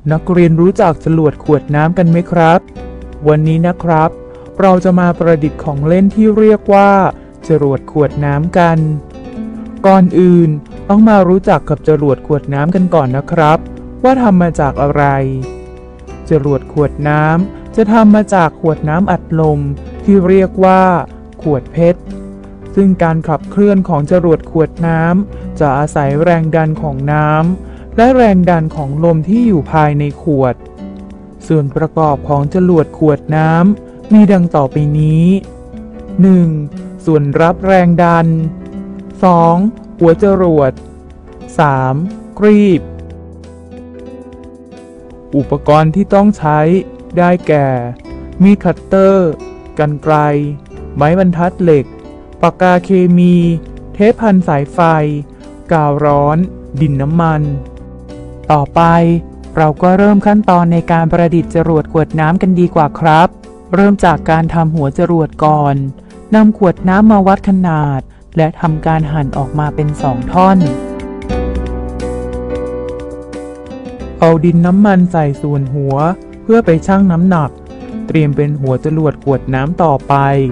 นักเรียนรู้จักจรวดขวดน้ำกันไหมครับวันนี้นะครับเราจะมาประดิษฐ์ของเล่นที่เรียกว่าจรวดขวดน้ำกันก่อนอื่นต้องมารู้จักกับจรวดขวดน้ำกันก่อนนะครับว่าทำมาจากอะไรจรวดขวดน้ำจะทำมาจากขวดน้ำอัดลมที่เรียกว่าขวดเพชรซึ่งการขับเคลื่อนของจรวดขวดน้ำจะอาศัยแรงดันของน้ำและแรงดันของลมที่อยู่ภายในขวดส่วนประกอบของจรวดขวดน้ำมีดังต่อไปนี้ 1. ส่วนรับแรงดัน 2. หัวจรวด 3. กรีบอุปกรณ์ที่ต้องใช้ได้แก่มีดคัตเตอร์กรรไกรไม้บรรทัดเหล็กปากกาเคมีเทปพันสายไฟกาวร้อนดินน้ำมันต่อไปเราก็เริ่มขั้นตอนในการประดิษฐ์จรวดขวดน้ำกันดีกว่าครับเริ่มจากการทำหัวจรวดก่อนนำขวดน้ำมาวัดขนาดและทำการหั่นออกมาเป็น2ท่อนเอาดินน้ำมันใส่ส่วนหัวเพื่อไปชั่งน้ำหนักเตรียมเป็นหัวจรวดขวดน้ำต่อไป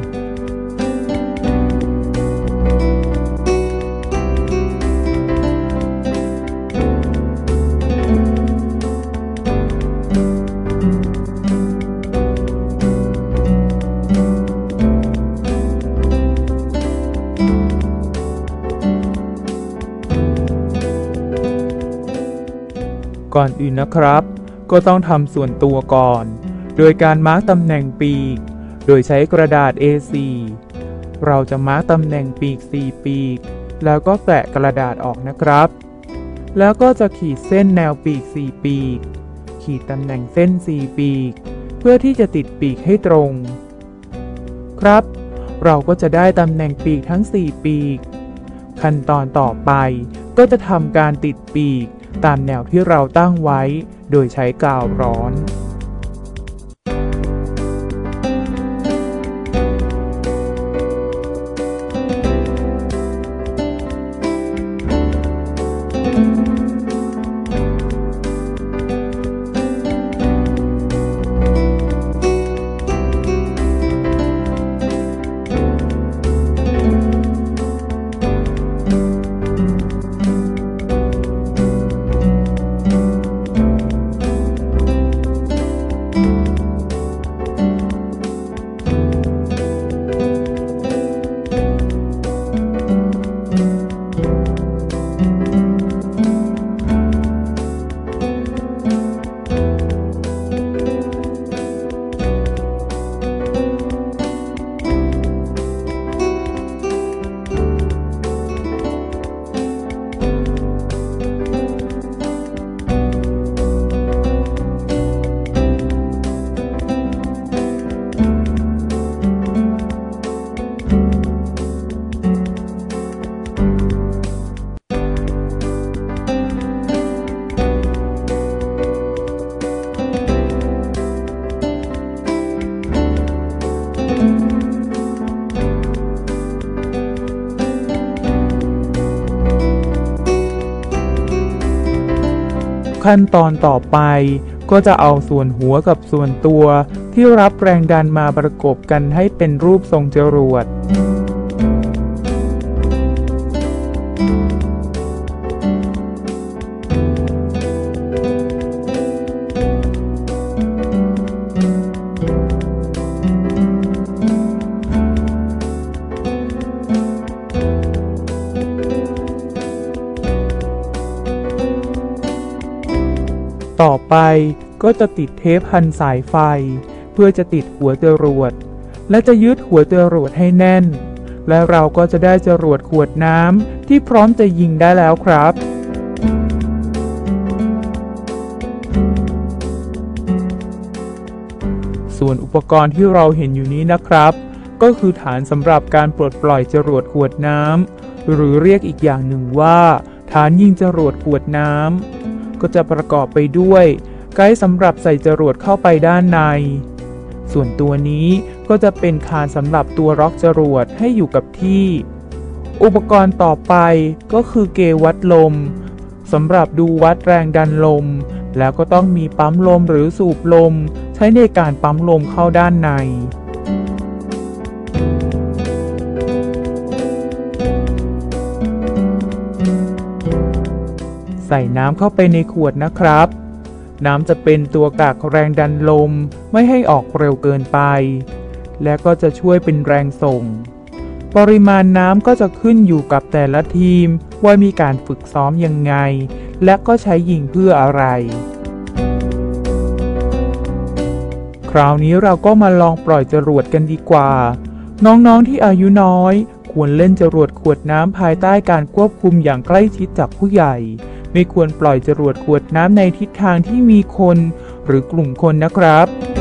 ก่อนอื่นนะครับก็ต้องทำส่วนตัวก่อนโดยการมาร์กตำแหน่งปีกโดยใช้กระดาษ A4 เราจะมาร์กตำแหน่งปีก4ปีกแล้วก็แกะกระดาษออกนะครับแล้วก็จะขีดเส้นแนวปีก4ปีกขีดตำแหน่งเส้น4ปีกเพื่อที่จะติดปีกให้ตรงครับเราก็จะได้ตำแหน่งปีกทั้ง4ปีกขั้นตอนต่อไปก็จะทำการติดปีกตามแนวที่เราตั้งไว้โดยใช้กาวร้อนขั้นตอนต่อไปก็จะเอาส่วนหัวกับส่วนตัวที่รับแรงดันมาประกบกันให้เป็นรูปทรงจรวดต่อไปก็จะติดเทปพันสายไฟเพื่อจะติดหัวจรวดและจะยึดหัวจรวดให้แน่นและเราก็จะได้จรวดขวดน้ำที่พร้อมจะยิงได้แล้วครับส่วนอุปกรณ์ที่เราเห็นอยู่นี้นะครับก็คือฐานสำหรับการปลดปล่อยจรวดขวดน้ำหรือเรียกอีกอย่างหนึ่งว่าฐานยิงจรวดขวดน้ำก็จะประกอบไปด้วยไกด์สำหรับใส่จรวดเข้าไปด้านในส่วนตัวนี้ก็จะเป็นคานสำหรับตัวล็อกจรวดให้อยู่กับที่ อุปกรณ์ต่อไปก็คือเกจวัดลมสำหรับดูวัดแรงดันลมแล้วก็ต้องมีปั๊มลมหรือสูบลมใช้ในการปั๊มลมเข้าด้านในใส่น้ำเข้าไปในขวดนะครับน้ำจะเป็นตัวกากแรงดันลมไม่ให้ออกเร็วเกินไปและก็จะช่วยเป็นแรงส่งปริมาณน้ำก็จะขึ้นอยู่กับแต่ละทีมว่ามีการฝึกซ้อมยังไงและก็ใช้ยิงเพื่ออะไรคราวนี้เราก็มาลองปล่อยจรวดกันดีกว่าน้องๆที่อายุน้อยควรเล่นจรวดขวดน้ำภายใต้การควบคุมอย่างใกล้ชิดจากผู้ใหญ่ไม่ควรปล่อยจรวดขวดน้ำในทิศทางที่มีคนหรือกลุ่มคนนะครับ